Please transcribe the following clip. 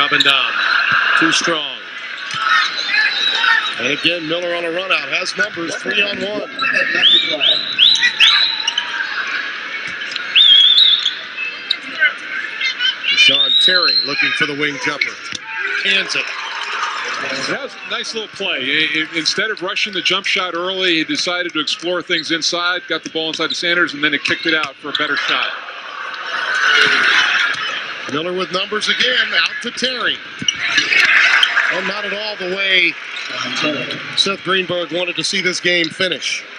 Gabandam, too strong. And again, Miller on a run out, has numbers, 3-on-1. Sean Terry looking for the wing jumper. Cans it. That was a nice little play. Instead of rushing the jump shot early, he decided to explore things inside, got the ball inside to Sanders, and then he kicked it out for a better shot. Miller with numbers again, out to Terry. And not at all the way Seth Greenberg wanted to see this game finish.